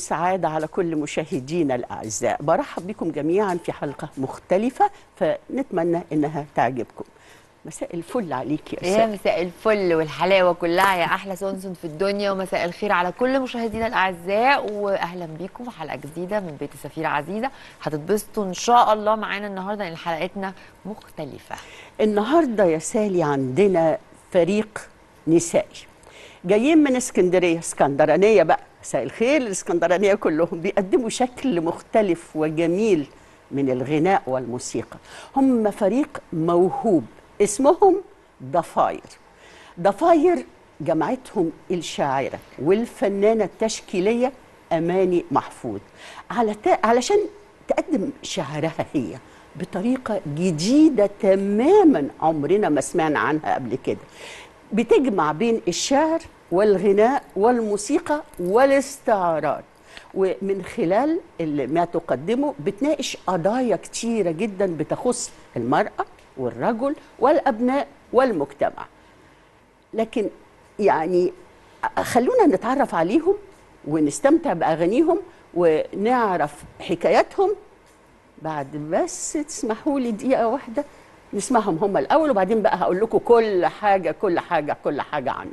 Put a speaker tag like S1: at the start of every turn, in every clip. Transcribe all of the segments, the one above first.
S1: وسعادة على كل مشاهدينا الأعزاء. برحب بكم جميعا في حلقة مختلفة فنتمنى إنها تعجبكم. مساء الفل عليك يا
S2: يا مساء الفل والحلاوة كلها يا أحلى سونسون في الدنيا، ومساء الخير على كل مشاهدينا الأعزاء، وأهلا بيكم حلقة جديدة من بيت السفيرة عزيزة. هتتبسطوا إن شاء الله معانا النهاردة لأن حلقتنا مختلفة.
S1: النهاردة يا سالي عندنا فريق نسائي جايين من اسكندرية، اسكندرانية بقى، مساء الخير الاسكندرانية كلهم، بيقدموا شكل مختلف وجميل من الغناء والموسيقى. هم فريق موهوب اسمهم ضفاير. ضفاير جمعتهم الشاعرة والفنانة التشكيلية أماني محفوظ علشان تقدم شعرها هي بطريقة جديدة تماما عمرنا ما سمعنا عنها قبل كده، بتجمع بين الشعر والغناء والموسيقى والاستعارات، ومن خلال ما تقدمه بتناقش قضايا كتيرة جدا بتخص المرأة والرجل والأبناء والمجتمع. لكن يعني خلونا نتعرف عليهم ونستمتع بأغانيهم ونعرف حكاياتهم بعد بس تسمحوا لي دقيقة واحدة نسمعهم هم الأول، وبعدين بقى هقول لكم كل حاجة عنه.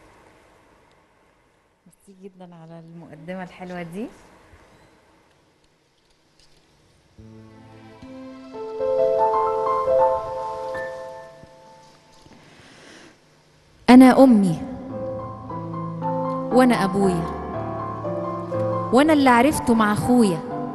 S3: ميرسي جدا على المقدمة الحلوة دي. أنا أمي وأنا أبويا وأنا اللي عرفته مع أخويا،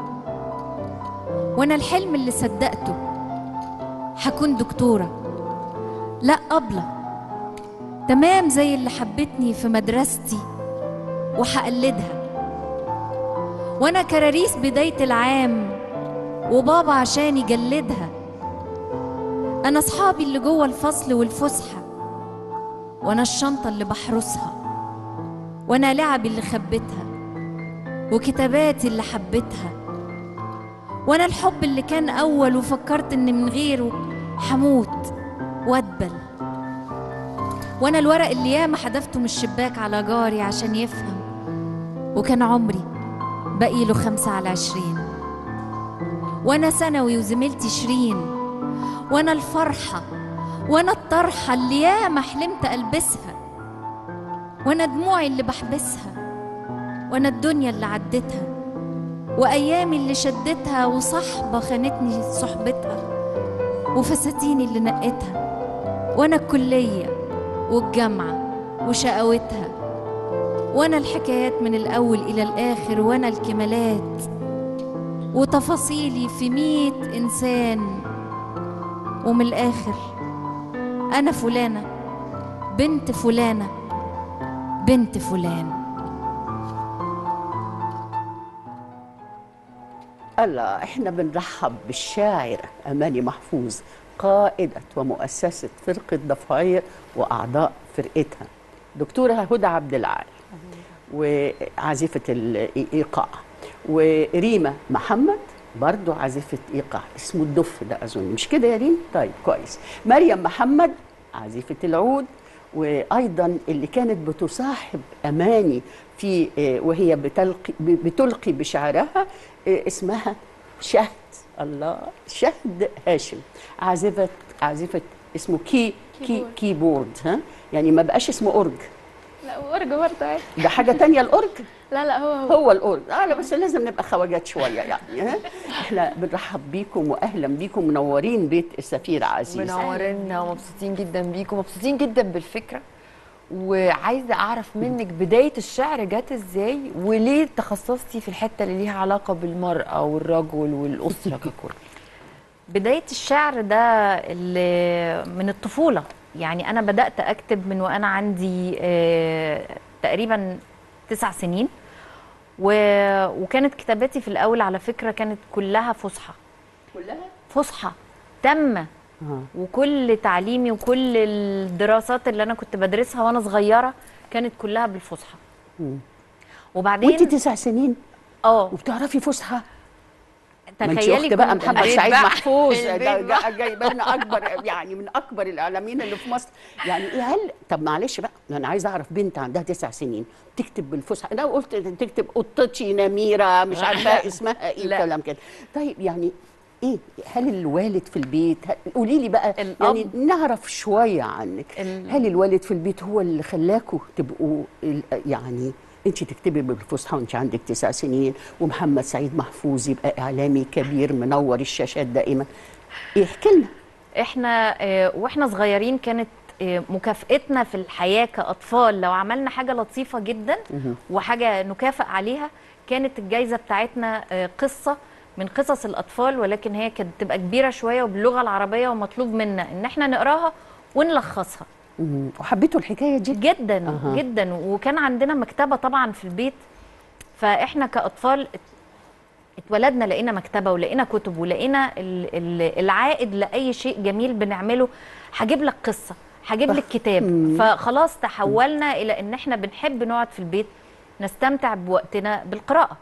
S3: وأنا الحلم اللي صدقته هكون دكتورة، لا أبلة تمام زي اللي حبتني في مدرستي وهقلدها، وأنا كراريس بداية العام وبابا عشان يجلدها، أنا أصحابي اللي جوه الفصل والفسحة، وأنا الشنطة اللي بحرسها، وأنا لعبي اللي خبتها وكتاباتي اللي حبتها، وأنا الحب اللي كان أول وفكرت إن من غيره حموت وأدبل، وأنا الورق اللي ياما حدفته من الشباك على جاري عشان يفهم وكان عمري بقيله 25، وأنا ثانوي وزميلتي شيرين، وأنا الفرحة وأنا الطرحة اللي ياما حلمت ألبسها، وأنا دموعي اللي بحبسها، وأنا الدنيا اللي عدتها وأيامي اللي شدتها، وصحبة خانتني صحبتها وفساتيني اللي نقتها، وأنا الكلية والجامعة وشقاوتها، وأنا الحكايات من الأول إلى الآخر، وأنا الكمالات وتفاصيلي في 100 إنسان، ومن الآخر أنا فلانة بنت فلانة بنت فلان.
S1: الله، احنا بنرحب بالشاعرة أماني محفوظ، قائدة ومؤسسة فرقة ضفاير وأعضاء فرقتها، دكتورة هدى عبد العال وعازفة الإيقاع، وريما محمد برضو عازفة إيقاع اسمه الدف ده أظن، مش كده يا ريم؟ طيب كويس. مريم محمد عازفة العود، وأيضا اللي كانت بتصاحب أماني في وهي بتلقي بشعرها اسمها شهد، الله، شهد هاشم، عازفة اسمه كيبورد، ها يعني ما بقاش اسمه أورج.
S4: لا اورج برضه
S1: ده حاجة تانية الأورج؟
S4: لا هو
S1: الأورج. لا بس لازم نبقى خواجات شوية يعني. ها احنا بنرحب بيكم واهلا بيكم، منورين بيت السفيرة عزيزة.
S2: منورينا ومبسوطين جدا بيكم، مبسوطين جدا بالفكرة، وعايزة أعرف منك بداية الشعر جات إزاي، وليه تخصصتي في الحتة اللي ليها علاقة بالمرأة والرجل والأسرة ككل؟
S3: بداية الشعر ده اللي من الطفولة، يعني أنا بدأت أكتب من وأنا عندي تقريبا 9 سنين، وكانت كتاباتي في الأول على فكرة كانت كلها فصحى،
S1: كلها
S3: فصحى تامة، وكل تعليمي وكل الدراسات اللي أنا كنت بدرسها وأنا صغيرة كانت كلها بالفصحى.
S1: وبعدين وانت 9 سنين؟
S3: وبتعرفي
S1: فصحى؟ ما انت
S3: تخيلي
S1: اخت بقى
S3: كنت
S1: محمد
S2: البيت
S1: سعيد
S2: بقى.
S1: محفوظ
S2: البيت
S1: ده
S2: بقى.
S1: جايبه لنا اكبر يعني من اكبر الاعلاميين اللي في مصر. يعني ايه هل طب معلش بقى انا عايزه اعرف بنت عندها 9 سنين تكتب بالفصحى، انا قلت تكتب قطتي نميره مش عارفه اسمها ايه
S3: لا.
S1: وكلام كده. طيب يعني ايه هل الوالد في البيت قولي لي بقى
S3: الأب.
S1: يعني نعرف شويه عنك. هل الوالد في البيت هو اللي خلاكوا تبقوا يعني انت تكتبي بالفصحى وانت عندك 9 سنين، ومحمد سعيد محفوظ يبقى اعلامي كبير منور الشاشات دائما؟ احكي لنا.
S3: احنا واحنا صغيرين كانت مكافئتنا في الحياة كأطفال لو عملنا حاجة لطيفة جدا وحاجة نكافئ عليها، كانت الجايزة بتاعتنا قصة من قصص الأطفال، ولكن هي كانت تبقى كبيرة شوية وباللغة العربية، ومطلوب منا إن احنا نقراها ونلخصها.
S1: وحبيتوا الحكايه دي
S3: جدا جدا. وكان عندنا مكتبة طبعا في البيت، فاحنا كأطفال اتولدنا لقينا مكتبة ولقينا كتب ولقينا العائد لأي شيء جميل بنعمله. هجيب لك قصة، هجيب لك كتاب. فخلاص تحولنا إلى إن احنا بنحب نقعد في البيت نستمتع بوقتنا بالقراءة.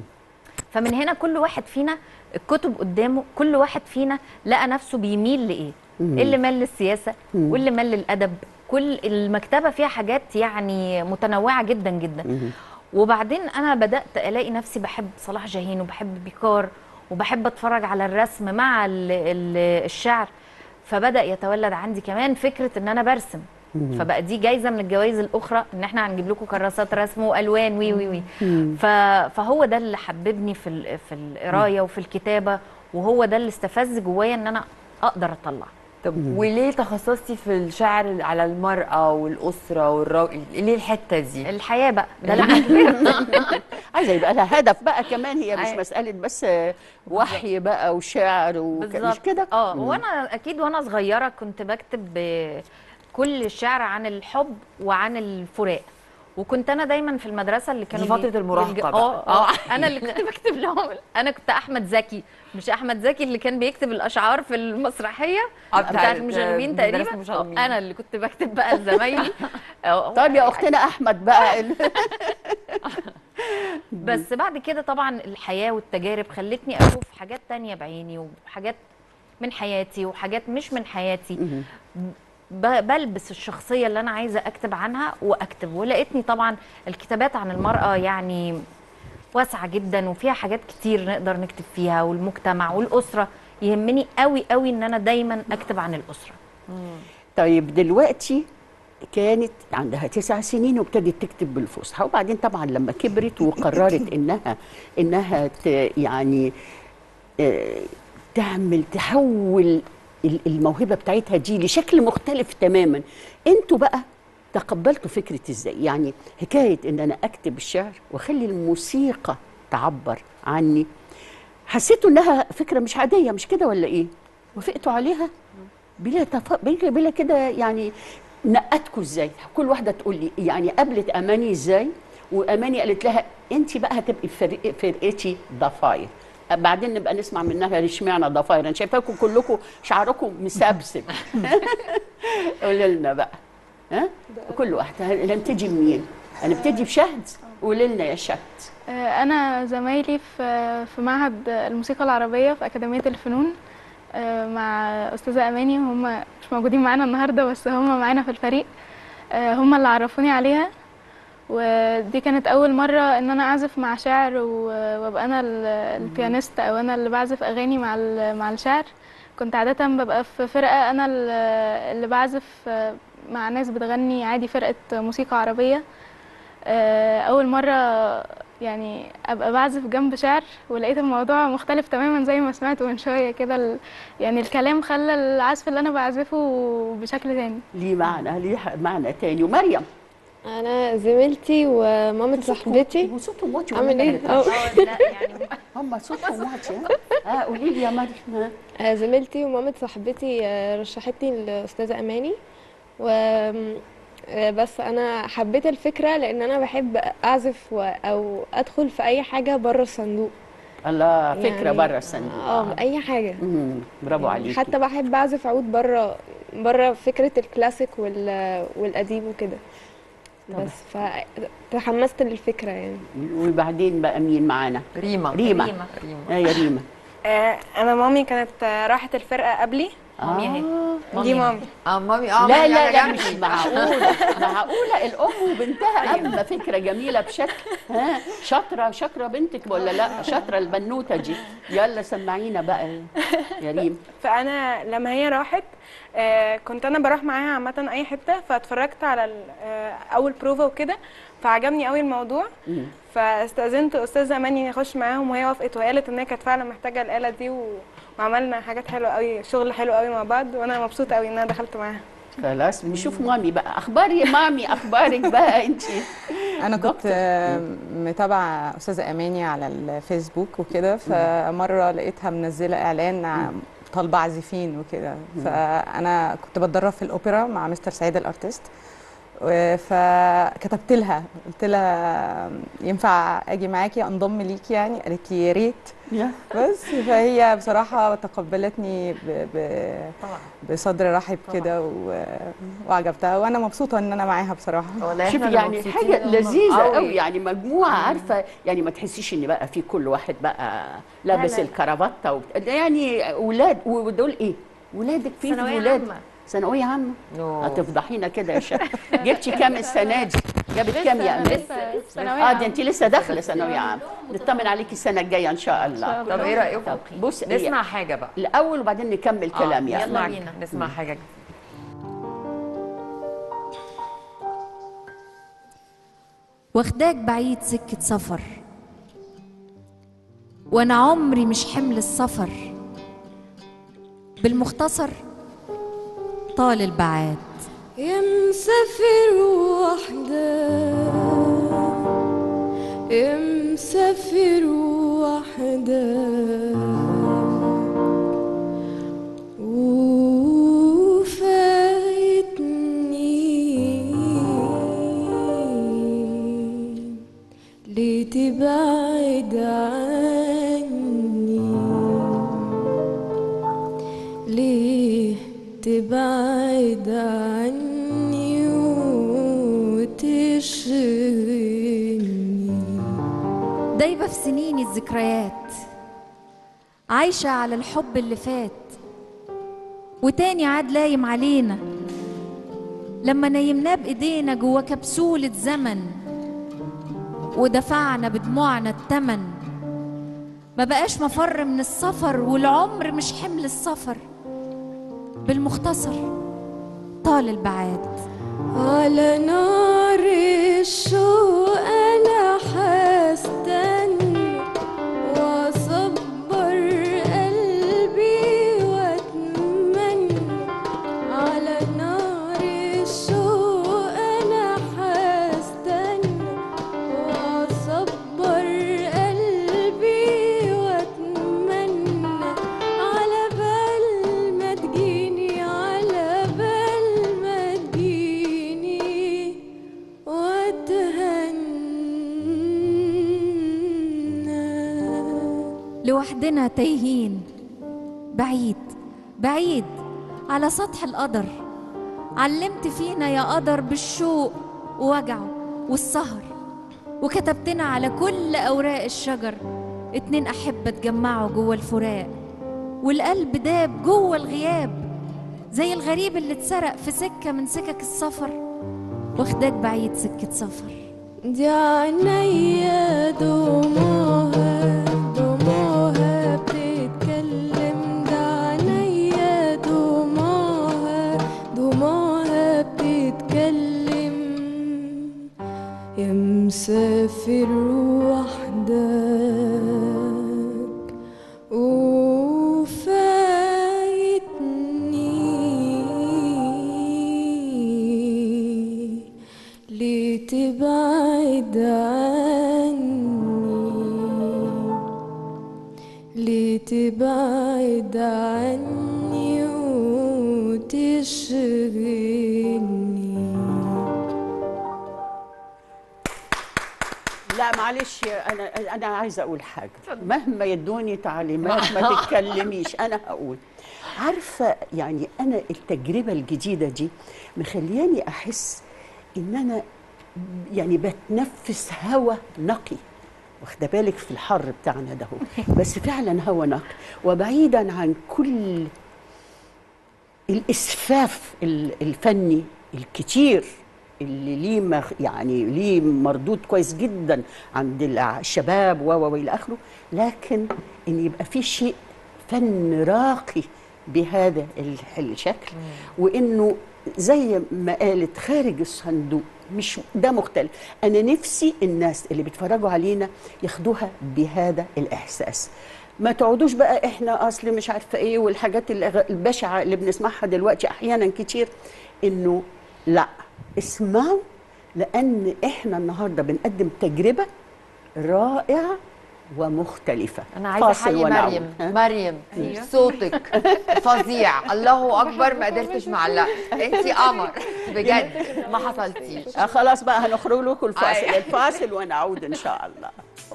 S3: فمن هنا كل واحد فينا الكتب قدامه، كل واحد فينا لقى نفسه بيميل لإيه. اللي مال للسياسة واللي مال للأدب. كل المكتبة فيها حاجات يعني متنوعة جدا جدا. وبعدين أنا بدأت ألاقي نفسي بحب صلاح جاهين وبحب بيكار وبحب أتفرج على الرسم مع الشعر. فبدأ يتولد عندي كمان فكرة إن أنا برسم. فبقى دي جايزة من الجوائز الأخرى إن احنا هنجيب لكم كراسات رسم وألوان وي وي وي. فهو ده اللي حببني في القراية وفي الكتابة، وهو ده اللي استفز جوايا إن أنا أقدر أطلع.
S2: طب وليه تخصصتي في الشعر على المرأة والأسرة والراجل؟ ليه الحتة دي؟
S3: الحياة بقى ده لما كبرت.
S1: عايزه يبقى لها هدف بقى كمان، هي مش
S3: أيوة.
S1: مساله بس وحي بقى وشعر مش كده.
S3: وانا اكيد وانا صغيره كنت بكتب كل الشعر عن الحب وعن الفراق. وكنت انا دايما في المدرسه اللي كانوا
S2: دي فترة المراهقة بقى.
S3: انا اللي كنت بكتب لهم. انا كنت احمد زكي، مش احمد زكي اللي كان بيكتب الاشعار في المسرحيه بتاعت المشاغبين تقريبا. انا اللي كنت بكتب بقى لزمايلي.
S1: طيب يا اختنا احمد بقى
S3: بس بعد كده طبعا الحياه والتجارب خلتني اشوف حاجات تانية بعيني، وحاجات من حياتي وحاجات مش من حياتي. بلبس الشخصية اللي أنا عايزة أكتب عنها وأكتب. ولقيتني طبعا الكتابات عن المرأة يعني واسعة جدا وفيها حاجات كتير نقدر نكتب فيها، والمجتمع والأسرة. يهمني قوي قوي إن أنا دايما أكتب عن الأسرة.
S1: طيب دلوقتي كانت عندها 9 سنين وابتدت تكتب بالفصحى، وبعدين طبعا لما كبرت وقررت انها يعني تحول الموهبه بتاعتها دي لشكل مختلف تماما. انتوا بقى تقبلتوا فكره ازاي؟ يعني حكايه ان انا اكتب الشعر واخلي الموسيقى تعبر عني، حسيتوا انها فكره مش عاديه، مش كده ولا ايه؟ وافقتوا عليها بلا كده يعني؟ نقتكوا ازاي؟ كل واحده تقول لي يعني قابلت اماني ازاي، واماني قالت لها انت بقى هتبقي فرقتي ضفاير. بعدين نبقى نسمع منها اشمعنى ضفاير، انا شايفاكم كلكم شعركم مسبسب. قولي لنا بقى ها كل واحده هنبتدي منين؟ هنبتدي بشهد. قولي لنا يا شهد.
S4: انا زمايلي في معهد الموسيقى العربيه في اكاديميه الفنون مع استاذه اماني، هم مش موجودين معانا النهارده بس هم معانا في الفريق. هم اللي عرفوني عليها، ودي كانت اول مره ان انا اعزف مع شاعر وابقى انا البيانيست او انا اللي بعزف اغاني مع الشعر. كنت عاده ببقى في فرقه انا اللي بعزف مع ناس بتغني عادي، فرقه موسيقى عربيه. اول مره يعني ابقى بعزف جنب شعر، ولقيت الموضوع مختلف تماما زي ما سمعت من شويه كده. يعني الكلام خلى العزف اللي انا بعزفه بشكل تاني،
S1: ليه معنى تاني. ومريم
S5: انا زميلتي ومامة صاحبتي.
S1: صوتهم واطي
S5: عامل ايه؟
S3: لا يعني
S1: هم صوتهم واطي. قولي لي يا مريم.
S5: زميلتي ومامة صاحبتي رشحتني الاستاذه اماني، و بس انا حبيت الفكره لان انا بحب اعزف او ادخل في اي حاجه بره الصندوق.
S1: الله، فكره
S5: يعني
S1: بره الصندوق.
S5: اي حاجه.
S1: برافو
S5: يعني
S1: عليكي.
S5: حتى بحب اعزف عود بره فكره الكلاسيك والقديم وكده. بس فتحمست للفكره يعني.
S1: وبعدين بقى مين معانا؟
S2: ريما.
S1: يا ريما.
S6: انا مامي كانت راحت الفرقه قبلي.
S3: مامي اهي.
S6: دي مامي.
S2: مامي
S1: لا
S2: مامي
S1: لا لا
S2: على
S1: مش
S2: جنبي.
S1: معقولة الأم وبنتها أما فكرة جميلة بشكل. ها شاطرة بنتك ولا لا؟ شاطرة البنوتة دي. يلا سمعينا بقى يا ريم.
S6: فانا لما هي راحت كنت انا بروح معاها عامه اي حته، فاتفرجت على اول بروفا وكده، فعجبني قوي الموضوع. فاستاذنت استاذه اماني اخش معاهم، وهي وافقت وقالت ان هي كانت فعلا محتاجه الاله دي، وعملنا حاجات حلوه قوي، شغل حلو قوي مع بعض، وانا مبسوطه قوي ان انا دخلت معاها.
S1: خلاص نشوف مامي بقى. أخبار يا مامي، أخبارك بقى أنت؟
S7: انا كنت متابعه استاذه اماني على الفيسبوك وكده، فمره لقيتها منزله اعلان طالبه عازفين وكده، فانا كنت بتدرب في الاوبرا مع مستر سعيد الارتست، فكتبت لها قلت لها ينفع اجي معاكي انضم ليكي يعني؟ قالت لي يا ريت. بس فهي بصراحه تقبلتني بصدر رحب كده وعجبتها، وانا مبسوطه ان انا معاها بصراحه.
S1: شوفي يعني حاجه لذيذه قوي، يعني مجموعه عارفه، يعني ما تحسيش ان بقى في كل واحد بقى لابس الكرافته يعني اولاد. ودول ايه؟ ولادك؟ في ولاد ثانويه عامه؟ هتفضحينا كده يا شيخ. جبتي كام السنه دي؟ جابت كام يا امال؟
S4: ثانويه
S1: دي انت لسه داخله ثانويه عامه. نطمن عليكي السنه الجايه ان شاء الله.
S2: طب ايه رايكم؟
S1: بص
S2: نسمع حاجه بقى
S1: الاول وبعدين نكمل كلام.
S2: يلا بينا نسمع حاجه.
S8: واخداك بعيد سكة سفر، وانا عمري مش حمل السفر، بالمختصر طال البعاد.
S9: يا مسافر وحدك، يا مسافر وحدك، وفايتني ليه تبعد عني، ليه تبعد عني وتشغلني.
S8: دايبة في سنيني الذكريات، عايشة على الحب اللي فات، وتاني عاد لايم علينا لما نيمناه بإيدينا جوا كبسولة زمن، ودفعنا بدموعنا التمن. ما بقاش مفر من السفر، والعمر مش حمل السفر، بالمختصر طال البعاد.
S9: على نار الشوق أنا حستنى وأصبر قلبي وأتمنى. على نار الشوق أنا حستنى وأصبر قلبي وأتمنى. على بال ما تجيني، على بال ما تجيني وأتهنى.
S8: لوحدنا تايهين بعيد بعيد على سطح القدر، علمت فينا يا قدر بالشوق ووجعه والسهر، وكتبتنا على كل أوراق الشجر 2 أحبة اتجمعوا جوه الفراق، والقلب داب جوه الغياب زي الغريب اللي اتسرق في سكة من سكك السفر، واخداك بعيد سكة سفر.
S9: دي عينيا دموعها دموعها بتتكلم، ده عينيا دموعها دموعها بتتكلم. يا مسافر وحدك وفايتني ليه تبعد عني، ليه تبعد عني وتشغلني.
S1: لا معلش، انا عايزه اقول حاجه. مهما يدوني تعليمات ما تتكلميش، انا هقول. عارفه يعني انا التجربه الجديده دي مخلياني احس ان انا يعني بتنفس هواء نقي، واخده بالك في الحر بتاعنا ده هو. بس فعلا هو نقي، وبعيدا عن كل الاسفاف الفني الكتير اللي ليه يعني ليه مردود كويس جدا عند الشباب والى اخره، لكن ان يبقى في شيء فن راقي بهذا الشكل، وانه زي ما قالت خارج الصندوق، مش ده مختلف. انا نفسي الناس اللي بيتفرجوا علينا ياخدوها بهذا الاحساس، ما تقعدوش بقى احنا اصل مش عارفه ايه والحاجات البشعه اللي بنسمعها دلوقتي احيانا كتير. انه لا، اسمعوا، لان احنا النهارده بنقدم تجربه رائعه ومختلفه.
S2: انا عايزه احيي مريم. مريم صوتك فظيع، الله اكبر، ما قدرتش معلقه، انت قمر بجد، ما حصلتيش.
S1: خلاص بقى هنخرج لكم الفاصل. الفاصل ونعود ان شاء الله.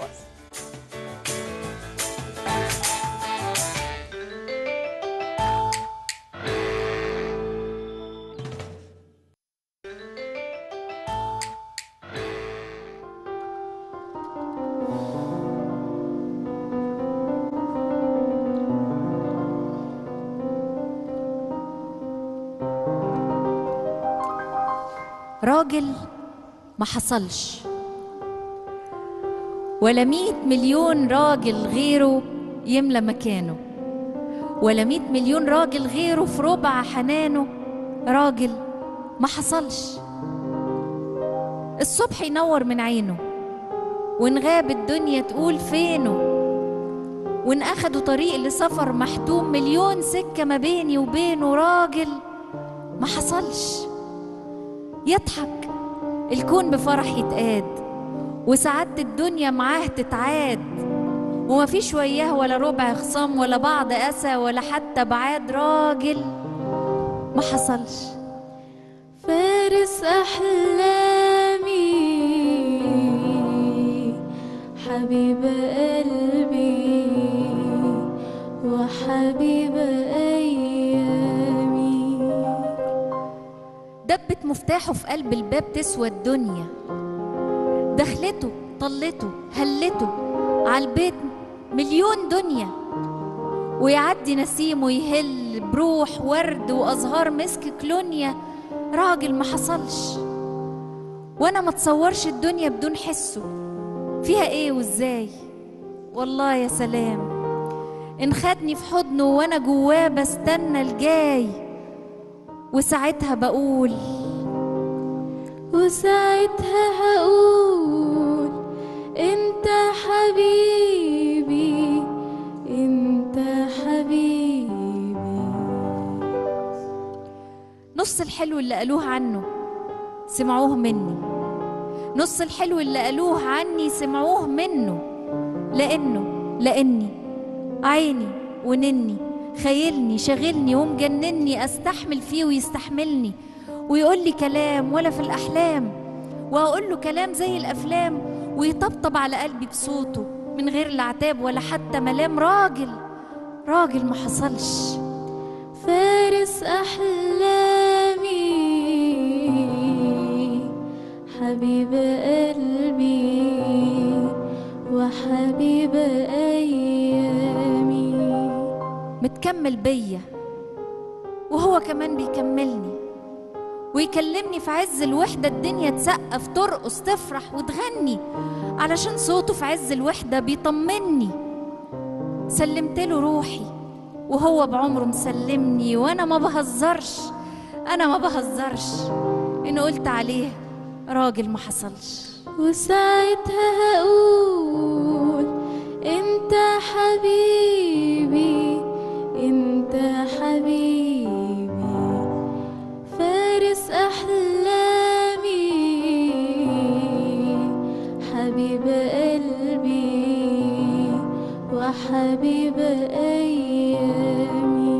S8: راجل ما حصلش، ولا 100 مليون راجل غيره يملى مكانه، ولا 100 مليون راجل غيره في ربع حنانه. راجل ما حصلش. الصبح ينور من عينه، وإن غاب الدنيا تقول فينه، وإن أخدوا طريق لسفر محتوم مليون سكة ما بيني وبينه. راجل ما حصلش. يضحك الكون بفرح يتقاد، وسعادة الدنيا معاه تتعاد، وما فيش وياه ولا ربع خصام ولا بعض أسى ولا حتى بعاد. راجل ما حصلش.
S9: فارس أحلامي حبيب قلبي وحبيب أيامي.
S8: دبت مفتاحه في قلب الباب تسوى الدنيا، دخلته طلته هلته عالبيت مليون دنيا، ويعدي نسيم ويهل بروح ورد وأزهار مسك كلونيا. راجل ما حصلش. وانا ما تصورش الدنيا بدون حسه، فيها ايه وازاي. والله يا سلام ان خدني في حضنه وانا جواه بستنى الجاي، وساعتها بقول
S9: هقول انت حبيبي انت حبيبي.
S8: نص الحلو اللي قالوه عنه سمعوه مني، نص الحلو اللي قالوه عني سمعوه منه، لأني عيني ونني خيلني شغلني ومجنني، أستحمل فيه ويستحملني، ويقول لي كلام ولا في الأحلام، وأقول له كلام زي الأفلام، ويطبطب على قلبي بصوته من غير لا عتاب ولا حتى ملام. راجل ما حصلش.
S9: فارس أحلامي حبيب قلبي وحبيب أيامي.
S8: متكمل بيا وهو كمان بيكملني، ويكلمني في عز الوحدة الدنيا تسقف ترقص تفرح وتغني، علشان صوته في عز الوحدة بيطمني. سلمتله روحي وهو بعمره مسلمني، وانا ما بهزرش ان قلت عليه راجل ما حصلش.
S9: وساعتها هقول انت حبيبي انت حبيبي. فارس احلامي حبيب قلبي وحبيب ايامي.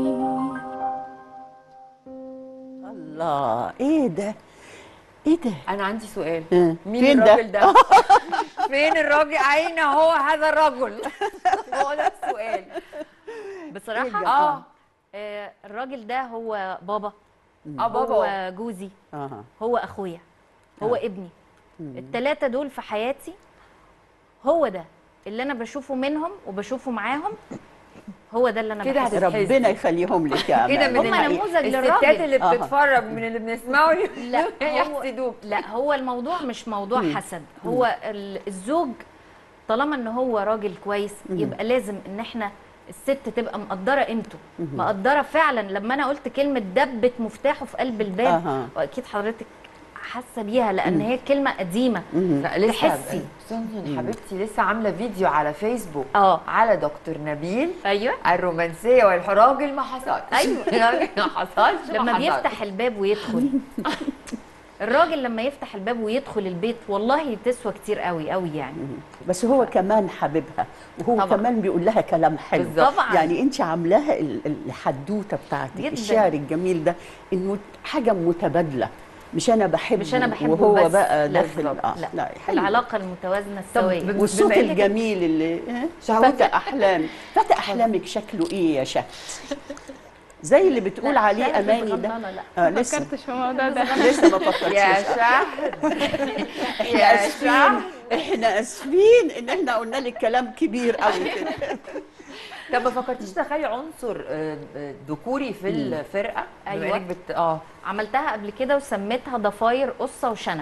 S1: الله، ايه ده؟
S2: انا عندي سؤال. مين
S1: فين
S2: الراجل ده؟ فين الراجل؟ اين هو هذا الرجل؟ هو ده السؤال
S3: بصراحة. الراجل ده هو بابا،
S2: بابا،
S3: هو جوزي، هو اخويا، هو ابني. الثلاثة دول في حياتي. هو ده اللي انا بشوفه منهم وبشوفه معاهم هو ده اللي انا
S2: كده
S3: بحسه.
S1: ربنا يخليهم لك يا
S2: كده
S1: أماني.
S2: من
S3: هم نموذج
S2: الستات
S3: للراجل.
S2: اللي بتتفرج من اللي بنسمعه
S3: لا هو
S2: يحسدوك.
S3: لا هو الموضوع مش موضوع حسد، هو الزوج طالما ان هو راجل كويس يبقى لازم ان احنا الست تبقى مقدره قيمته، مقدره فعلا. لما انا قلت كلمه دبت مفتاحه في قلب الباب واكيد حضرتك حاسه بيها لان هي كلمه قديمه.
S2: لا لسه
S3: تحسي
S2: سونسون حبيبتي لسه عامله فيديو على فيسبوك على دكتور نبيل.
S3: ايوه
S2: الرومانسيه والراجل ما حصلش.
S3: ايوه
S2: الراجل ما حصلش.
S3: لما بيفتح الباب ويدخل الراجل لما يفتح الباب ويدخل البيت والله تسوى كتير قوي قوي يعني.
S1: بس هو كمان حبيبها وهو
S3: طبعا.
S1: كمان بيقول لها كلام حلو.
S3: طبعا.
S1: يعني انت عاملاها الحدوته بتاعتك
S3: جداً.
S1: الشعر الجميل ده انه حاجه متبادله، مش انا بحبه
S3: وهو
S1: وهو
S3: بس
S1: بقى
S3: لا
S1: داخل
S3: لا
S1: حلو.
S3: العلاقه المتوازنه السويه.
S1: والصوت الجميل اللي فتى احلام. فتى احلامك شكله ايه يا شهد؟ زي اللي بتقول عليه اماني ده.
S4: ما
S1: لسه
S4: فكرتش في الموضوع ده.
S1: لسه ما فكرتش.
S2: يا شهد
S1: احنا اسفين، احنا اسفين ان احنا قلنا لك كلام كبير قوي كده.
S2: طب ما فكرتيش تدخلي عنصر ذكوري في الفرقه؟
S3: أيوة. عملتها قبل كده وسميتها ضفاير قصه وشنب.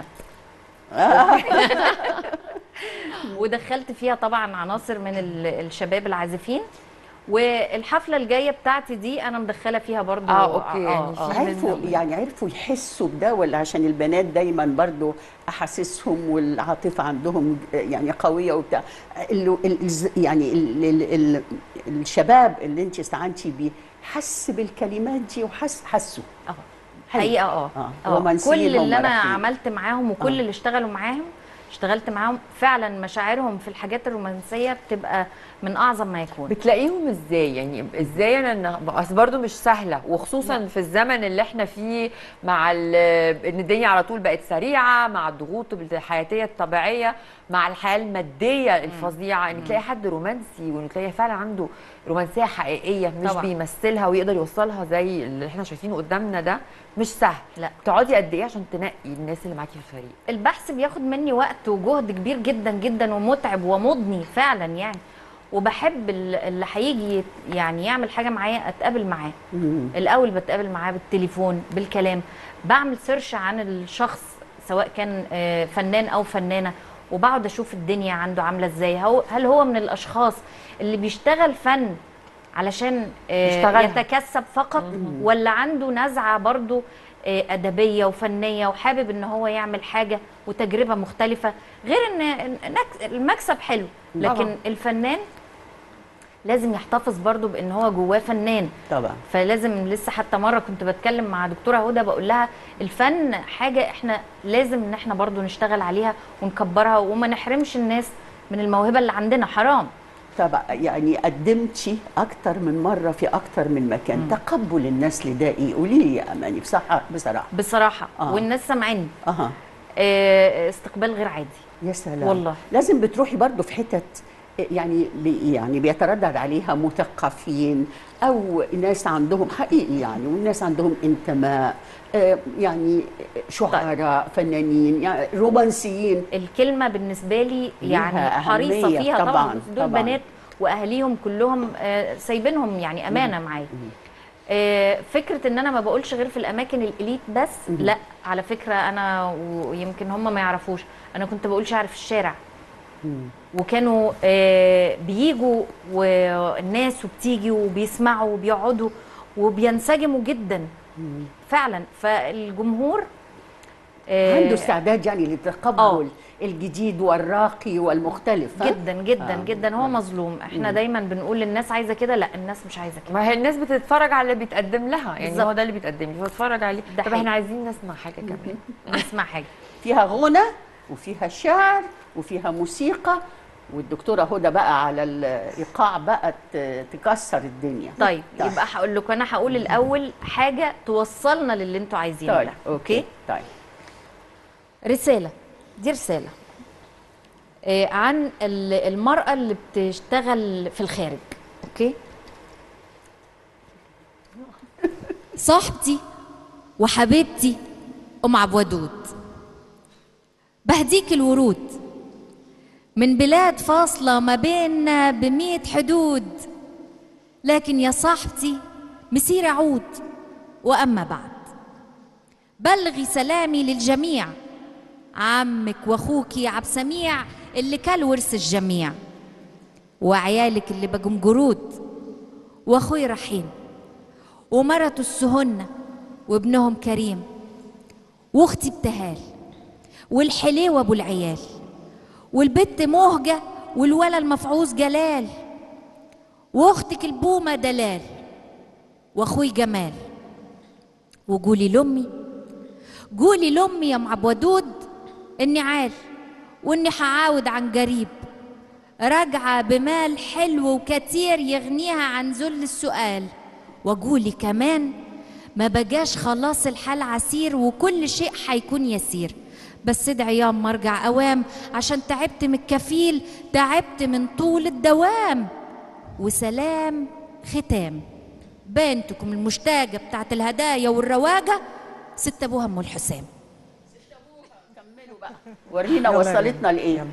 S3: ودخلت فيها طبعا عناصر من الشباب العازفين، والحفله الجايه بتاعتي دي انا مدخله فيها برضو.
S2: اوكي يعني
S1: عرفوا يحسوا بده، ولا عشان البنات دايما برضو احاسيسهم والعاطفه عندهم يعني قويه وبتاع، يعني الشباب اللي انت استعنتي بيه حس بالكلمات دي وحسوا
S3: حقيقه كل اللي انا عملت معاهم وكل اللي اشتغلت معاهم فعلا مشاعرهم في الحاجات الرومانسيه بتبقى من اعظم ما يكون.
S2: بتلاقيهم ازاي؟ يعني ازاي انا اصل برضه مش سهله، وخصوصا في الزمن اللي احنا فيه مع ان الدنيا على طول بقت سريعه، مع الضغوط الحياتيه الطبيعيه، مع الحياه الماديه الفظيعه، ان تلاقي حد رومانسي وان تلاقي فعلا عنده رومانسيه حقيقيه مش طبعا. بيمثلها ويقدر يوصلها زي اللي احنا شايفينه قدامنا ده مش سهل.
S3: لا
S2: تقعدي قد ايه عشان تنقي الناس اللي معاكي في الفريق؟
S3: البحث بياخد مني وقت وجهد كبير جدا جدا ومتعب ومضني فعلا يعني، وبحب اللي هيجي يعني يعمل حاجه معايا اتقابل معاه. الاول بتقابل معاه بالتليفون بالكلام، بعمل سيرش عن الشخص سواء كان فنان او فنانه، وبقعد اشوف الدنيا عنده عامله ازاي. هل هو من الاشخاص اللي بيشتغل فن علشان يتكسب فقط، ولا عنده نزعه برضو ادبيه وفنيه وحابب ان هو يعمل حاجه وتجربه مختلفه، غير ان المكسب حلو لكن الفنان لازم يحتفظ برضو بان هو جواه فنان
S1: طبعا.
S3: فلازم لسه حتى مره كنت بتكلم مع دكتوره هدى بقول لها الفن حاجه احنا لازم ان احنا برضو نشتغل عليها ونكبرها وما نحرمش الناس من الموهبه اللي عندنا، حرام.
S1: طبعا يعني قدمتي اكتر من مره في اكتر من مكان. تقبل الناس لده ايه؟ قولي لي يا اماني بصراحه
S3: والناس سامعيني. استقبال غير عادي.
S1: يا سلام
S3: والله.
S1: لازم بتروحي برضو في حتت يعني بيتردد عليها مثقفين او ناس عندهم حقيقي يعني، والناس عندهم انتماء، يعني شعراء فنانين يعني رومانسيين.
S3: الكلمه بالنسبه لي يعني حريصه فيها طبعا. دول بنات واهاليهم كلهم سايبينهم يعني امانه معايا. فكره ان انا ما بقولش غير في الاماكن الاليت بس. لا على فكره انا ويمكن هم ما يعرفوش انا كنت بقول شعر في الشارع. وكانوا بييجوا والناس وبتيجي وبيسمعوا وبيقعدوا وبينسجموا جدا فعلا. فالجمهور
S1: عنده استعداد يعني لتقبل الجديد والراقي والمختلف.
S3: جدا جدا جدا. هو مظلوم. احنا دايما بنقول للناس عايزه كده، لا الناس مش عايزه كده.
S2: ما هي الناس بتتفرج على اللي بيتقدم لها يعني هو ده اللي بيتقدم لي فاتفرج عليه. طب احنا عايزين نسمع حاجه كمان.
S3: نسمع حاجه
S1: فيها غنى وفيها شعر وفيها موسيقى، والدكتوره هدى بقى على الايقاع بقى تكسر الدنيا.
S3: طيب يبقى هقول لكم انا هقول الاول حاجه توصلنا للي انتوا عايزينه.
S1: طيب ده اوكي. طيب
S3: رساله، دي رساله عن المراه اللي بتشتغل في الخارج. اوكي.
S8: صاحبتي وحبيبتي ام عبد ودود، بهديك الورود من بلاد فاصلة ما بيننا ب100 حدود، لكن يا صاحبتي مسير أعود. وأما بعد بلغي سلامي للجميع، عمك وأخوكي عبد سميع اللي كل ورث الجميع، وعيالك اللي بقوا قرود، وأخوي رحيم ومرته السهنة وابنهم كريم، واختي ابتهال والحليوة ابو العيال، والبت مهجة والولا المفعوز جلال، واختك البومة دلال، واخوي جمال. وقولي لامي، قولي لامي يا ام عبد ودود اني عال واني حعاود عن قريب، راجعه بمال حلو وكتير يغنيها عن ذل السؤال. وقولي كمان ما بقاش خلاص الحال عسير وكل شيء حيكون يسير، بس ادعي يا اما ارجع اوام عشان تعبت من الكفيل، تعبت من طول الدوام. وسلام ختام بنتكم المشتاقه بتاعت الهدايا والرواجه، ست ابوها ام الحسام.
S1: كملوا بقى، ورينا وصلتنا لايه.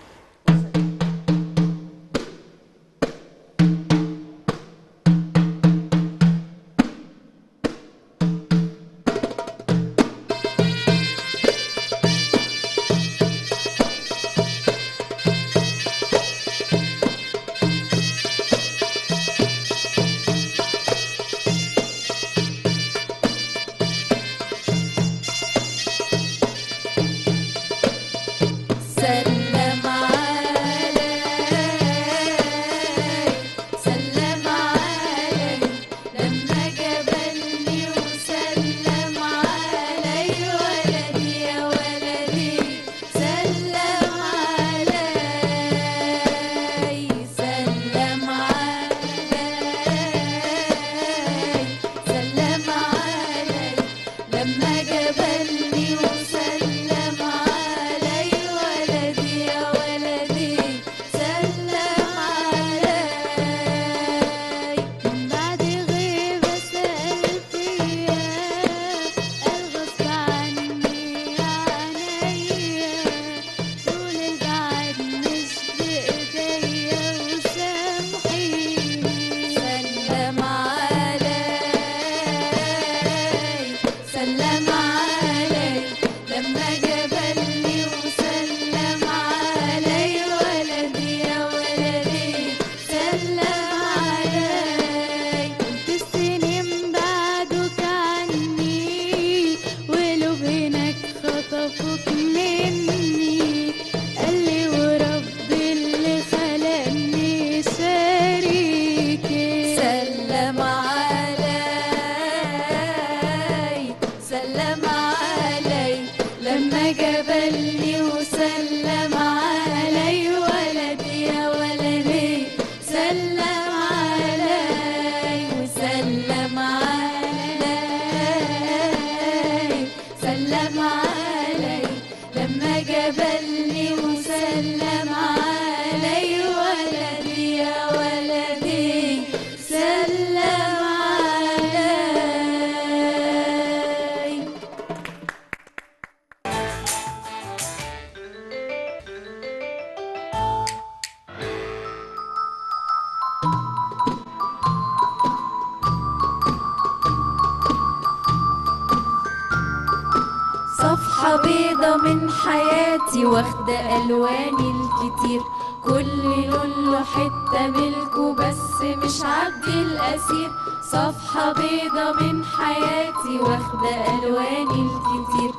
S9: صفحة بيضة من حياتي واخدة ألواني الكتير، كل لون له حتة ملكه بس مش عبدي الأسير. صفحة بيضة من حياتي واخدة ألواني الكتير،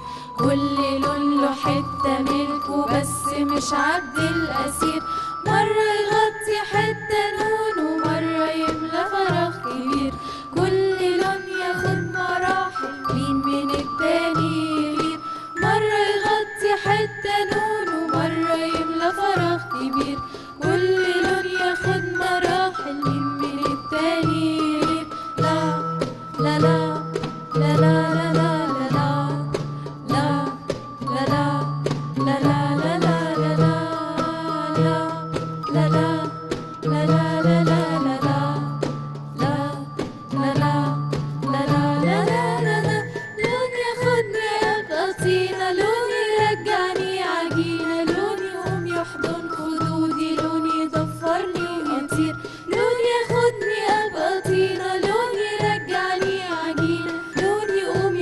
S9: كل لون له حتة ملكه بس مش عبدي الأسير. مرة يغطي حتة نون ومرة يملى فراغ كبير، كل لون ياخد مراحل مين من التاني يغير. مرة يغطي حتة نون ومرة يملى فراغ كبير، كل لون ياخد مراحل مين من التاني يغير. لا لا لا لا لا لا لا لا لا لا لا لا لا لا لا لا لا لا لا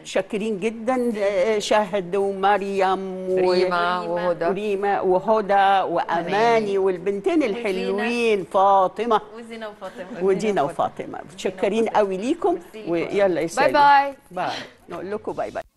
S1: شاكرين جدا شهد ومريم
S2: ريما
S1: وهدى واماني والبنتين الحلوين فاطمه ودينا وفاطمه. متشكرين قوي ليكم، ويلا يا
S2: باي باي.
S1: باي، نقول لكم باي باي.